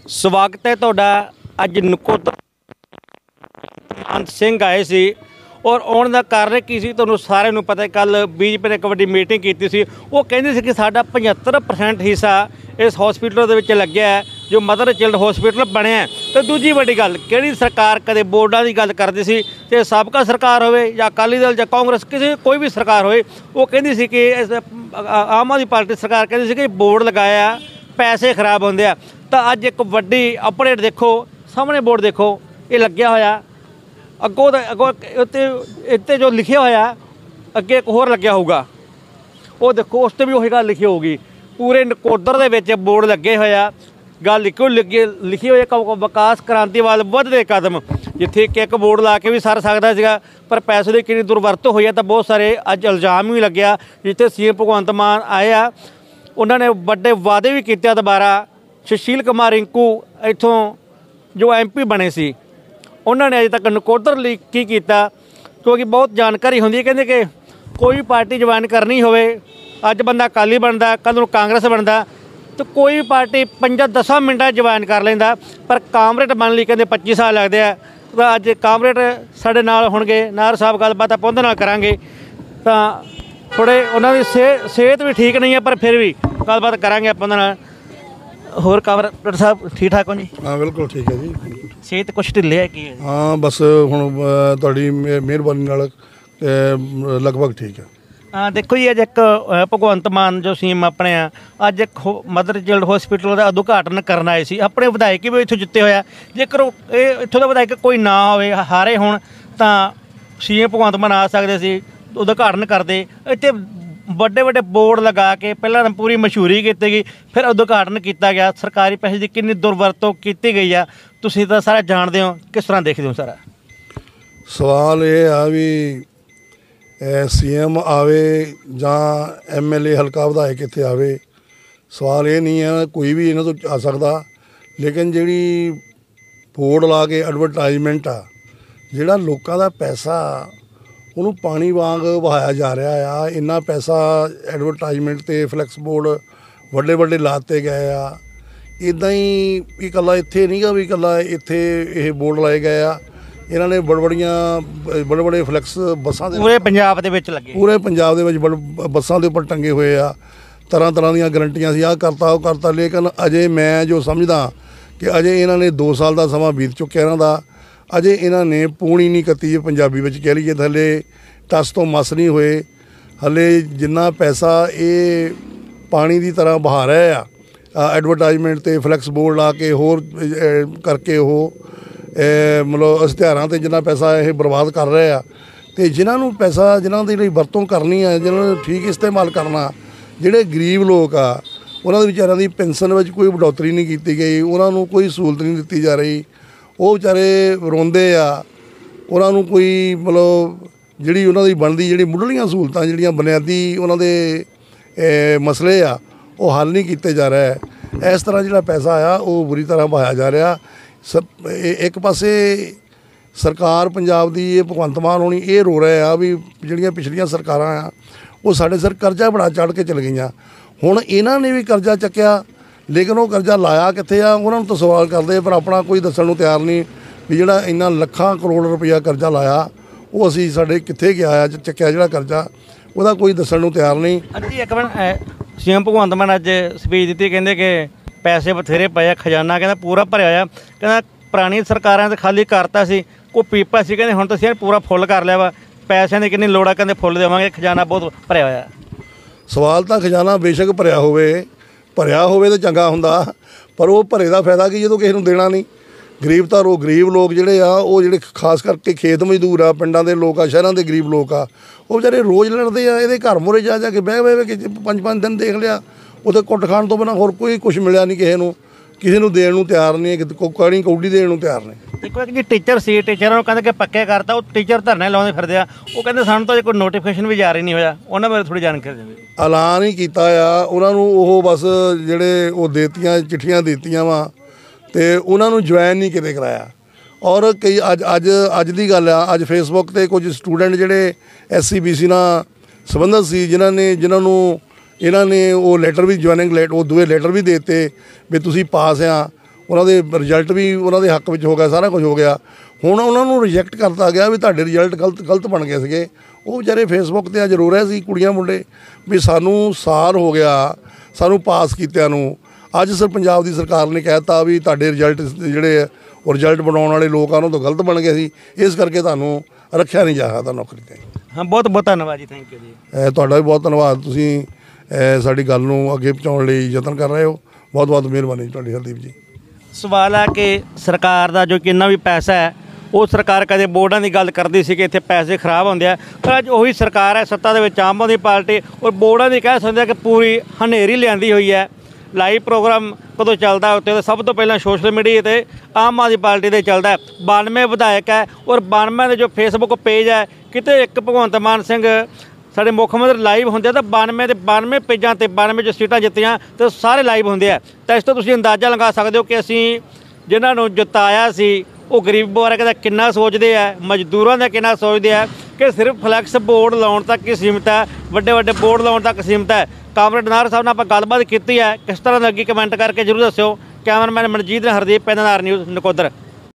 ਸਵਾਗਤ ਹੈ ਤੁਹਾਡਾ। ਅੱਜ ਨਕੋਦਰ ਮਾਨ ਸਿੰਘ ਆਏ ਸੀ ਔਰ ਆਉਣ ਦਾ ਕਾਰਨ ਕੀ ਸੀ ਤੁਹਾਨੂੰ ਸਾਰਿਆਂ ਨੂੰ ਪਤਾ। ਕੱਲ ਬੀਜੇਪੀ ਨੇ ਇੱਕ ਵੱਡੀ ਮੀਟਿੰਗ ਕੀਤੀ ਸੀ। ਉਹ ਕਹਿੰਦੇ ਸੀ ਕਿ ਸਾਡਾ 75% ਹਿੱਸਾ ਇਸ ਹਸਪੀਟਲ ਦੇ ਵਿੱਚ ਲੱਗਿਆ ਹੈ ਜੋ ਮਦਰ ਚਾਈਲਡ ਹਸਪੀਟਲ ਬਣਿਆ। ਤੇ ਦੂਜੀ ਵੱਡੀ ਗੱਲ, ਕਿਹੜੀ ਸਰਕਾਰ ਕਦੇ ਬੋਰਡਾਂ ਦੀ ਗੱਲ ਕਰਦੀ ਸੀ ਤੇ ਸਾਬਕਾ ਸਰਕਾਰ ਹੋਵੇ ਜਾਂ ਅਕਾਲੀ ਦਲ ਜਾਂ ਕਾਂਗਰਸ ਕੋਈ ਵੀ ਸਰਕਾਰ ਹੋਵੇ, ਉਹ ਕਹਿੰਦੀ ਸੀ ਕਿ ਆਮ ਆਦਮੀ ਪਾਰਟੀ ਸਰਕਾਰ ਕਹਿੰਦੀ ਸੀ ਕਿ ਬੋਰਡ ਲਗਾਇਆ ਪੈਸੇ ਖਰਾਬ ਹੁੰਦੇ ਆ। ਤਾਂ ਅੱਜ ਇੱਕ ਵੱਡੀ ਅਪਡੇਟ ਦੇਖੋ, ਸਾਹਮਣੇ ਬੋਰਡ ਦੇਖੋ, ਇਹ ਲੱਗਿਆ ਹੋਇਆ। ਅੱਗੋਂ ਇੱਥੇ ਜੋ ਲਿਖਿਆ ਹੋਇਆ ਅੱਗੇ ਇੱਕ ਹੋਰ ਲੱਗਿਆ ਹੋਊਗਾ, ਉਹ ਦੇਖੋ ਉਸ 'ਤੇ ਵੀ ਉਹੀ ਗੱਲ ਲਿਖੀ ਹੋਊਗੀ। ਪੂਰੇ ਨਕੋਦਰ ਦੇ ਵਿੱਚ ਬੋਰਡ ਲੱਗੇ ਹੋਇਆ, ਗੱਲ ਲਿਖੀ ਹੋਈ ਵਿਕਾਸ ਕ੍ਰਾਂਤੀ ਵੱਲ ਵੱਧਦੇ ਕਦਮ। ਜਿੱਥੇ ਇੱਕ ਬੋਰਡ ਲਾ ਕੇ ਵੀ ਸਰ ਸਕਦਾ ਸੀਗਾ, ਪਰ ਪੈਸੇ ਦੀ ਕਿੰਨੀ ਦੁਰਵਰਤੋਂ ਹੋਈ ਹੈ। ਤਾਂ ਬਹੁਤ ਸਾਰੇ ਅੱਜ ਇਲਜ਼ਾਮ ਵੀ ਲੱਗਿਆ। ਜਿੱਥੇ ਸੀਐਮ ਭਗਵੰਤ ਮਾਨ ਆਏ ਆ, ਉਹਨਾਂ ਨੇ ਵੱਡੇ ਵਾਅਦੇ ਵੀ ਕੀਤੇ। ਦੁਬਾਰਾ ਸੁਸ਼ੀਲ ਕੁਮਾਰ ਰਿੰਕੂ ਇੱਥੋਂ ਜੋ MP ਬਣੇ ਸੀ, ਉਹਨਾਂ ਨੇ ਅਜੇ ਤੱਕ ਨਕੋਦਰ ਲਈ ਕੀ ਕੀਤਾ, ਕਿਉਂਕਿ ਬਹੁਤ ਜਾਣਕਾਰੀ ਹੁੰਦੀ ਹੈ। ਕਹਿੰਦੇ ਕਿ ਕੋਈ ਵੀ ਪਾਰਟੀ ਜੁਆਇਨ ਕਰਨੀ ਹੋਵੇ, ਅੱਜ ਬੰਦਾ ਅਕਾਲੀ ਬਣਦਾ, ਕੱਲ੍ਹ ਨੂੰ ਕਾਂਗਰਸ ਬਣਦਾ, ਅਤੇ ਕੋਈ ਵੀ ਪਾਰਟੀ 5-10 ਮਿੰਟਾਂ ਜੁਆਇਨ ਕਰ ਲੈਂਦਾ। ਪਰ ਕਾਮਰੇਡ ਬਣਨ ਲਈ ਕਹਿੰਦੇ 25 ਸਾਲ ਲੱਗਦੇ ਆ। ਤਾਂ ਅੱਜ ਕਾਮਰੇਡ ਸਾਡੇ ਨਾਲ ਹੋਣਗੇ, ਨਾਰ ਸਾਹਿਬ ਗੱਲਬਾਤ ਆਪਾਂ ਉਹਦੇ ਨਾਲ ਕਰਾਂਗੇ। ਤਾਂ ਥੋੜ੍ਹੇ ਉਹਨਾਂ ਦੀ ਸਿਹਤ ਵੀ ਠੀਕ ਨਹੀਂ ਹੈ, ਪਰ ਫਿਰ ਵੀ ਗੱਲਬਾਤ ਕਰਾਂਗੇ ਆਪਾਂ ਉਹਨਾਂ ਨਾਲ। ਹੋਰ ਕਾਮਰੇਡ ਸਾਹਿਬ ਠੀਕ ਠਾਕ ਹੋ ਜੀ? ਹਾਂ ਬਿਲਕੁਲ ਠੀਕ ਹੈ ਜੀ। ਸਿਹਤ ਕੁਛ ਢਿੱਲੇ ਹੈ ਕੀ ਹੈ? ਹਾਂ ਬਸ ਹੁਣ ਤੁਹਾਡੀ ਮਿਹਰਬਾਨੀ ਨਾਲ ਲਗਭਗ ਠੀਕ ਹੈ। ਦੇਖੋ ਜੀ, ਅੱਜ ਇੱਕ ਭਗਵੰਤ ਮਾਨ ਜੋ ਸੀਐਮ ਆਪਣੇ ਆ, ਅੱਜ ਇੱਕ ਮਦਰ ਚਾਈਲਡ ਹਸਪੀਟਲ ਦਾ ਉਦਘਾਟਨ ਕਰਨ ਆਏ ਸੀ। ਆਪਣੇ ਵਿਧਾਇਕ ਵੀ ਇੱਥੋਂ ਜਿੱਤੇ ਹੋਇਆ। ਜੇਕਰ ਇਹ ਇੱਥੋਂ ਦਾ ਵਿਧਾਇਕ ਕੋਈ ਨਾ ਹੋਵੇ, ਹਾਰੇ ਹੋਣ, ਤਾਂ ਸੀਐਮ ਭਗਵੰਤ ਮਾਨ ਆ ਸਕਦੇ ਸੀ, ਉਦਘਾਟਨ ਕਰਦੇ। ਇੱਥੇ ਵੱਡੇ ਵੱਡੇ ਬੋਰਡ ਲਗਾ ਕੇ ਪਹਿਲਾਂ ਤਾਂ ਪੂਰੀ ਮਸ਼ਹੂਰੀ ਕੀਤੀ ਗਈ, ਫਿਰ ਉਦਘਾਟਨ ਕੀਤਾ ਗਿਆ। ਸਰਕਾਰੀ ਪੈਸੇ ਦੀ ਕਿੰਨੀ ਦੁਰਵਰਤੋਂ ਕੀਤੀ ਗਈ ਆ, ਤੁਸੀਂ ਤਾਂ ਸਾਰਾ ਜਾਣਦੇ ਹੋ। ਕਿਸ ਤਰ੍ਹਾਂ ਦੇਖਦੇ ਹੋ ਸਾਰਾ? ਸਵਾਲ ਇਹ ਆ ਵੀ CM ਆਵੇ ਜਾਂ MLA ਹਲਕਾ ਵਿਧਾਇਕ ਇੱਥੇ ਆਵੇ, ਸਵਾਲ ਇਹ ਨਹੀਂ ਹੈ ਕੋਈ ਵੀ ਇਹਨਾਂ ਤੋਂ ਆ ਸਕਦਾ। ਲੇਕਿਨ ਜਿਹੜੀ ਬੋਰਡ ਲਾ ਕੇ ਐਡਵਰਟਾਈਜ਼ਮੈਂਟ ਆ, ਜਿਹੜਾ ਲੋਕਾਂ ਦਾ ਪੈਸਾ ਉਹਨੂੰ ਪਾਣੀ ਵਾਂਗ ਵਹਾਇਆ ਜਾ ਰਿਹਾ ਆ। ਇੰਨਾ ਪੈਸਾ ਐਡਵਰਟਾਈਜ਼ਮੈਂਟ 'ਤੇ ਫਲੈਕਸ ਬੋਰਡ ਵੱਡੇ ਵੱਡੇ ਲਾਤੇ ਗਏ ਆ। ਇੱਦਾਂ ਹੀ ਇਕੱਲਾ ਇੱਥੇ ਨਹੀਂ ਗਾ ਵੀ ਇਕੱਲਾ ਇੱਥੇ ਇਹ ਬੋਰਡ ਲਾਏ ਗਏ ਆ। ਇਹਨਾਂ ਨੇ ਬੜੇ ਬੜੇ ਫਲੈਕਸ ਬੱਸਾਂ ਦੇ ਪੂਰੇ ਪੰਜਾਬ ਦੇ ਵਿੱਚ ਲੱਗੇ, ਪੂਰੇ ਪੰਜਾਬ ਦੇ ਵਿੱਚ ਬੱਸਾਂ ਦੇ ਉੱਪਰ ਟੰਗੇ ਹੋਏ ਆ। ਤਰ੍ਹਾਂ ਤਰ੍ਹਾਂ ਦੀਆਂ ਗਰੰਟੀਆਂ ਸੀ, ਆਹ ਕਰਤਾ ਉਹ ਕਰਤਾ। ਲੇਕਿਨ ਅਜੇ ਮੈਂ ਜੋ ਸਮਝਦਾ ਕਿ ਅਜੇ ਇਹਨਾਂ ਨੇ 2 ਸਾਲ ਦਾ ਸਮਾਂ ਬੀਤ ਚੁੱਕਿਆ ਇਹਨਾਂ ਦਾ। ਅਜੇ ਇਹਨਾਂ ਨੇ ਪੂਣੀ ਨਹੀਂ ਕੱਤੀ, ਪੰਜਾਬੀ ਵਿੱਚ ਕਹਿ ਲਈਏ ਤਾਂ ਹਲੇ ਟਸ ਤੋਂ ਮਸ ਨਹੀਂ ਹੋਏ। ਹਲੇ ਜਿੰਨਾ ਪੈਸਾ ਇਹ ਪਾਣੀ ਦੀ ਤਰ੍ਹਾਂ ਬਹਾ ਰਹੇ ਆ ਐਡਵਰਟਾਈਜ਼ਮੈਂਟ 'ਤੇ ਫਲੈਕਸ ਬੋਰਡ ਲਾ ਕੇ, ਹੋਰ ਕਰਕੇ ਉਹ ਮਤਲਬ ਇਸ਼ਤਿਹਾਰਾਂ 'ਤੇ ਜਿੰਨਾ ਪੈਸਾ ਇਹ ਬਰਬਾਦ ਕਰ ਰਹੇ ਆ। ਅਤੇ ਜਿਨ੍ਹਾਂ ਨੂੰ ਪੈਸਾ, ਜਿਨ੍ਹਾਂ ਦੀ ਲਈ ਵਰਤੋਂ ਕਰਨੀ ਆ, ਜਿਨ੍ਹਾਂ ਨੂੰ ਠੀਕ ਇਸਤੇਮਾਲ ਕਰਨਾ, ਜਿਹੜੇ ਗਰੀਬ ਲੋਕ ਆ, ਉਹਨਾਂ ਦੇ ਵਿਚਾਰਿਆਂ ਦੀ ਪੈਨਸ਼ਨ ਵਿੱਚ ਕੋਈ ਵਡੋਤਰੀ ਨਹੀਂ ਕੀਤੀ ਗਈ, ਉਹਨਾਂ ਨੂੰ ਕੋਈ ਸਹੂਲਤ ਨਹੀਂ ਦਿੱਤੀ ਜਾ ਰਹੀ। ਉਹ ਵਿਚਾਰੇ ਰੋਂਦੇ ਆ, ਉਹਨਾਂ ਨੂੰ ਕੋਈ ਮਤਲਬ ਜਿਹੜੀ ਉਹਨਾਂ ਦੀ ਬਣਦੀ ਜਿਹੜੀ ਮੁੱਢਲੀਆਂ ਸਹੂਲਤਾਂ, ਜਿਹੜੀਆਂ ਬੁਨਿਆਦੀ ਉਹਨਾਂ ਦੇ ਮਸਲੇ ਆ, ਉਹ ਹੱਲ ਨਹੀਂ ਕੀਤੇ ਜਾ ਰਹੇ। ਇਸ ਤਰ੍ਹਾਂ ਜਿਹੜਾ ਪੈਸਾ ਆ ਉਹ ਬੁਰੀ ਤਰ੍ਹਾਂ ਵਹਾਇਆ ਜਾ ਰਿਹਾ। ਇੱਕ ਪਾਸੇ ਸਰਕਾਰ ਪੰਜਾਬ ਦੀ, ਇਹ ਭਗਵੰਤ ਮਾਨ ਹੋਣੀ, ਇਹ ਰੋ ਰਹੇ ਆ ਵੀ ਜਿਹੜੀਆਂ ਪਿਛਲੀਆਂ ਸਰਕਾਰਾਂ ਆ ਉਹ ਸਾਡੇ ਸਿਰ ਕਰਜ਼ਾ ਬੜਾ ਚੜ੍ਹ ਕੇ ਚਲ ਗਈਆਂ। ਹੁਣ ਇਹਨਾਂ ਨੇ ਵੀ ਕਰਜ਼ਾ ਚੱਕਿਆ, ਲੇਕਿਨ ਉਹ ਕਰਜ਼ਾ ਲਾਇਆ ਕਿੱਥੇ ਆ, ਉਹਨਾਂ ਨੂੰ ਤਾਂ ਸਵਾਲ ਕਰਦੇ, ਪਰ ਆਪਣਾ ਕੋਈ ਦੱਸਣ ਨੂੰ ਤਿਆਰ ਨਹੀਂ ਵੀ ਜਿਹੜਾ ਇੰਨਾ ਲੱਖਾਂ ਕਰੋੜ ਰੁਪਈਆ ਕਰਜ਼ਾ ਲਾਇਆ ਉਹ ਅਸੀਂ ਸਾਡੇ ਕਿੱਥੇ ਗਿਆ ਆ, ਚੱਕਿਆ ਜਿਹੜਾ ਕਰਜ਼ਾ, ਉਹਦਾ ਕੋਈ ਦੱਸਣ ਨੂੰ ਤਿਆਰ ਨਹੀਂ। ਅੱਜੀ ਇੱਕ ਮਿੰਟ, ਸੀਐਮ ਭਗਵੰਤ ਮਾਨ ਅੱਜ ਸਪੀਚ ਦਿੱਤੀ, ਕਹਿੰਦੇ ਕਿ ਪੈਸੇ ਬਥੇਰੇ ਪਏ ਆ, ਖਜ਼ਾਨਾ ਕਹਿੰਦਾ ਪੂਰਾ ਭਰਿਆ ਹੋਇਆ। ਕਹਿੰਦਾ ਪੁਰਾਣੀ ਸਰਕਾਰਾਂ ਤਾਂ ਖਾਲੀ ਕਰਤਾ ਸੀ, ਕੋਈ ਪੀਪਾ ਸੀ, ਕਹਿੰਦੇ ਹੁਣ ਤਾਂ ਅਸੀਂ ਪੂਰਾ ਫੁੱਲ ਕਰ ਲਿਆ ਵਾ, ਪੈਸਿਆਂ ਦੀ ਕਿੰਨੀ ਲੋੜ ਆ, ਕਹਿੰਦੇ ਫੁੱਲ ਦੇਵਾਂਗੇ, ਖਜ਼ਾਨਾ ਬਹੁਤ ਭਰਿਆ ਹੋਇਆ। ਸਵਾਲ ਤਾਂ ਖਜ਼ਾਨਾ ਬੇਸ਼ੱਕ ਭਰਿਆ ਹੋਵੇ ਤਾਂ ਚੰਗਾ ਹੁੰਦਾ, ਪਰ ਉਹ ਭਰੇ ਦਾ ਫਾਇਦਾ ਕੀ ਜਦੋਂ ਕਿਸੇ ਨੂੰ ਦੇਣਾ ਨਹੀਂ। ਗਰੀਬ ਲੋਕ ਜਿਹੜੇ ਆ, ਉਹ ਜਿਹੜੇ ਖਾਸ ਕਰਕੇ ਖੇਤ ਮਜ਼ਦੂਰ ਆ, ਪਿੰਡਾਂ ਦੇ ਲੋਕ ਆ, ਸ਼ਹਿਰਾਂ ਦੇ ਗਰੀਬ ਲੋਕ ਆ, ਉਹ ਵਿਚਾਰੇ ਰੋਜ਼ ਲੜਦੇ ਆ। ਇਹਦੇ ਘਰ ਮੂਹਰੇ ਜਾ ਕੇ ਬਹਿ ਕੇ 5-5 ਦਿਨ ਦੇਖ ਲਿਆ, ਉੱਥੇ ਕੁੱਟ ਖਾਣ ਤੋਂ ਬਿਨਾਂ ਹੋਰ ਕੋਈ ਕੁਛ ਮਿਲਿਆ ਨਹੀਂ ਕਿਸੇ ਨੂੰ ਦੇਣ ਨੂੰ ਤਿਆਰ ਨਹੀਂ, ਕੌੜੀ ਕੌਡੀ ਦੇਣ ਨੂੰ ਤਿਆਰ ਨਹੀਂ। ਦੇਖੋ ਇੱਕ ਜੀ ਟੀਚਰ ਸੀ, ਟੀਚਰਾਂ ਨੂੰ ਕਹਿੰਦੇ ਕਿ ਪੱਕੇ ਕਰਤਾ, ਉਹ ਟੀਚਰ ਧਰਨੇ ਲਾਉਂਦੇ ਫਿਰਦੇ ਆ। ਉਹ ਕਹਿੰਦੇ ਸਾਨੂੰ ਤਾਂ ਕੋਈ ਨੋਟੀਫਿਕੇਸ਼ਨ ਵੀ ਜਾਰੀ ਨਹੀਂ ਹੋਇਆ। ਉਹਨਾਂ ਬਾਰੇ ਥੋੜ੍ਹੀ ਜਾਣਕਾਰੀ ਦਿੰਦੇ। ਐਲਾਨ ਹੀ ਕੀਤਾ ਆ ਉਹਨਾਂ ਨੂੰ, ਉਹ ਬਸ ਜਿਹੜੇ ਉਹ ਦੇਤੀਆਂ ਚਿੱਠੀਆਂ ਦਿੱਤੀਆਂ ਵਾ, ਅਤੇ ਉਹਨਾਂ ਨੂੰ ਜੁਆਇਨ ਨਹੀਂ ਕਿਤੇ ਕਰਾਇਆ। ਔਰ ਕਈ ਅੱਜ ਦੀ ਗੱਲ ਆ, ਅੱਜ ਫੇਸਬੁੱਕ 'ਤੇ ਕੁਝ ਸਟੂਡੈਂਟ ਜਿਹੜੇ SCBC ਨਾਲ ਸੰਬੰਧਿਤ ਸੀ, ਜਿਨ੍ਹਾਂ ਨੂੰ ਇਹਨਾਂ ਨੇ ਉਹ ਲੈਟਰ ਵੀ ਜੁਆਇਨਿੰਗ ਉਹ ਦੂਏ ਲੈਟਰ ਵੀ ਦੇ ਦਿੱਤੇ ਵੀ ਤੁਸੀਂ ਪਾਸ ਆ, ਉਹਨਾਂ ਦੇ ਰਿਜ਼ਲਟ ਵੀ ਉਹਨਾਂ ਦੇ ਹੱਕ ਵਿੱਚ ਹੋ ਗਿਆ, ਸਾਰਾ ਕੁਝ ਹੋ ਗਿਆ। ਹੁਣ ਉਹਨਾਂ ਨੂੰ ਰਿਜੈਕਟ ਕਰਤਾ ਗਿਆ ਵੀ ਤੁਹਾਡੇ ਰਿਜ਼ਲਟ ਗਲਤ ਬਣ ਗਏ ਸੀਗੇ। ਉਹ ਵਿਚਾਰੇ ਫੇਸਬੁੱਕ 'ਤੇ ਅੱਜ ਰੋ ਰਹੇ ਸੀ, ਕੁੜੀਆਂ ਮੁੰਡੇ, ਵੀ ਸਾਨੂੰ ਸਾਲ ਹੋ ਗਿਆ ਸਾਨੂੰ ਪਾਸ ਕੀਤਿਆਂ ਨੂੰ। ਅੱਜ ਸਰ ਪੰਜਾਬ ਦੀ ਸਰਕਾਰ ਨੇ ਕਹਿ ਦਿੱਤਾ ਵੀ ਤੁਹਾਡੇ ਰਿਜ਼ਲਟ ਜਿਹੜੇ ਉਹ ਰਿਜ਼ਲਟ ਬਣਾਉਣ ਵਾਲੇ ਲੋਕ ਆ ਉਹਨਾਂ ਤੋਂ ਗਲਤ ਬਣ ਗਏ ਸੀ, ਇਸ ਕਰਕੇ ਤੁਹਾਨੂੰ ਰੱਖਿਆ ਨਹੀਂ ਜਾ ਸਕਦਾ ਨੌਕਰੀ 'ਤੇ। ਹਾਂ, ਬਹੁਤ ਬਹੁਤ ਧੰਨਵਾਦ ਜੀ, ਥੈਂਕ ਯੂ ਜੀ। ਤੁਹਾਡਾ ਵੀ ਬਹੁਤ ਧੰਨਵਾਦ, ਤੁਸੀਂ ਸਾਡੀ ਗੱਲ ਨੂੰ ਅੱਗੇ ਪਹੁੰਚਾਉਣ ਲਈ ਯਤਨ ਕਰ ਰਹੇ ਹੋ। ਬਹੁਤ ਬਹੁਤ ਮਿਹਰਬਾਨੀ ਤੁਹਾਡੀ ਹਰਦੀਪ ਜੀ। ਸਵਾਲ ਹੈ ਕਿ ਸਰਕਾਰ ਦਾ ਜੋ ਕਿੰਨਾ ਵੀ ਪੈਸਾ ਹੈ, ਉਹ ਸਰਕਾਰ ਕਦੇ ਬੋਰਡਾਂ ਦੀ ਗੱਲ ਕਰਦੀ ਸੀ ਕਿ ਇੱਥੇ ਪੈਸੇ ਖਰਾਬ ਹੁੰਦੇ ਆ, ਪਰ ਅੱਜ ਉਹੀ ਸਰਕਾਰ ਹੈ ਸੱਤਾ ਦੇ ਵਿੱਚ, ਆਮ ਆਦਮੀ ਪਾਰਟੀ, ਔਰ ਬੋਰਡਾਂ ਦੀ ਕਹਿ ਸਕਦੇ ਕਿ ਪੂਰੀ ਹਨੇਰੀ ਲਿਆਂਦੀ ਹੋਈ ਹੈ। ਲਾਈਵ ਪ੍ਰੋਗਰਾਮ ਕਦੋਂ ਚੱਲਦਾ ਉੱਤੇ ਤਾਂ ਸਭ ਤੋਂ ਪਹਿਲਾਂ ਸੋਸ਼ਲ ਮੀਡੀਆ 'ਤੇ ਆਮ ਆਦਮੀ ਪਾਰਟੀ 'ਤੇ ਚੱਲਦਾ। 92 ਵਿਧਾਇਕ ਹੈ, ਔਰ 92 ਦੇ ਜੋ ਫੇਸਬੁੱਕ ਪੇਜ ਹੈ, ਕਿਤੇ ਇੱਕ ਭਗਵੰਤ ਮਾਨ ਸਿੰਘ ਸਾਡੇ ਮੁੱਖ ਮੰਤਰੀ ਲਾਈਵ ਹੁੰਦੇ ਆ ਤਾਂ 92 ਦੇ 92 ਪੇਜਾਂ 'ਤੇ 92 ਜੋ ਸੀਟਾਂ ਜਿੱਤੀਆਂ ਤੇ ਸਾਰੇ ਲਾਈਵ ਹੁੰਦੇ ਆ। ਤਾਂ ਇਸ ਤੋਂ ਤੁਸੀਂ ਅੰਦਾਜ਼ਾ ਲਗਾ ਸਕਦੇ ਹੋ ਕਿ ਅਸੀਂ ਜਿਨ੍ਹਾਂ ਨੂੰ ਜਿਤਾਇਆ ਸੀ ਉਹ ਗਰੀਬ ਵਰਗ ਦਾ ਕਿੰਨਾ ਸੋਚਦੇ ਆ, ਮਜ਼ਦੂਰਾਂ ਦਾ ਕਿੰਨਾ ਸੋਚਦੇ ਆ, ਕਿ ਸਿਰਫ ਫਲੈਕਸ ਬੋਰਡ ਲਾਉਣ ਤੱਕ ਹੀ ਸੀਮਿਤ ਹੈ, ਵੱਡੇ ਵੱਡੇ ਬੋਰਡ ਲਾਉਣ ਤੱਕ ਸੀਮਿਤ ਹੈ। ਕਾਮਰੇਡ ਨਾਰ ਸਾਹਿਬ ਨਾਲ ਆਪਾਂ ਗੱਲਬਾਤ ਕੀਤੀ ਹੈ, ਕਿਸ ਤਰ੍ਹਾਂ ਲੱਗੀ ਕਮੈਂਟ ਕਰਕੇ ਜ਼ਰੂਰ ਦੱਸਿਓ। ਕੈਮਰਾਮੈਨ ਮਨਜੀਤ ਨੇ, ਹਰਦੀਪ ਪੈਨਨਾਰ ਨਿਊਜ਼ ਨਕੋਦਰ।